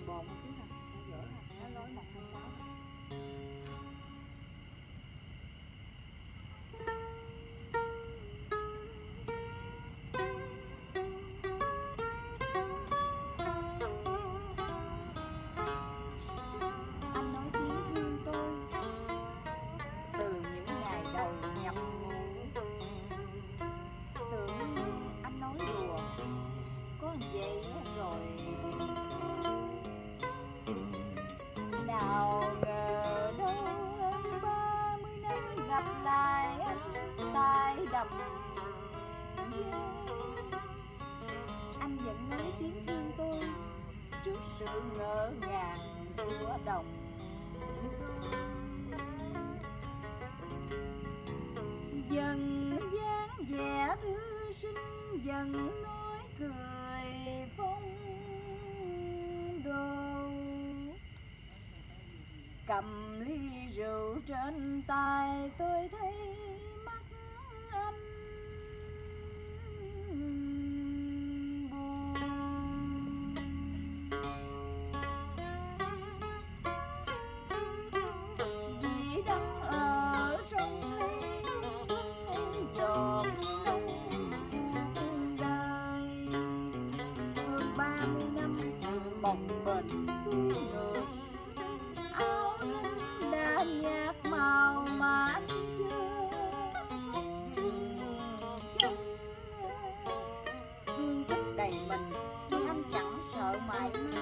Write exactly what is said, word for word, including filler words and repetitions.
bồ một chút nè, nó dở nè, nó lối một hai sáu nè. Anh nói tiếng thương tôi từ những ngày đầu nhập ngũ. Tưởng anh nói đùa, có vậy rồi nào ngờ đâu hơn ba mươi năm gặp lại anh tại đầm anh vẫn nói tiếng thương tôi trước sự ngỡ ngàng của đồng dần dáng vẻ thư sinh dần nói cười phong độ cầm ly rượu trên tay tôi thấy mắt anh buồn vì đang ở trong ly giọt nồng đời hơn ba mươi năm bồng bềnh xuôi ngược áo anh đã nhạt màu mà anh chưa dừng chân thương tích đầy mình nhưng anh chẳng sợ mãi mãi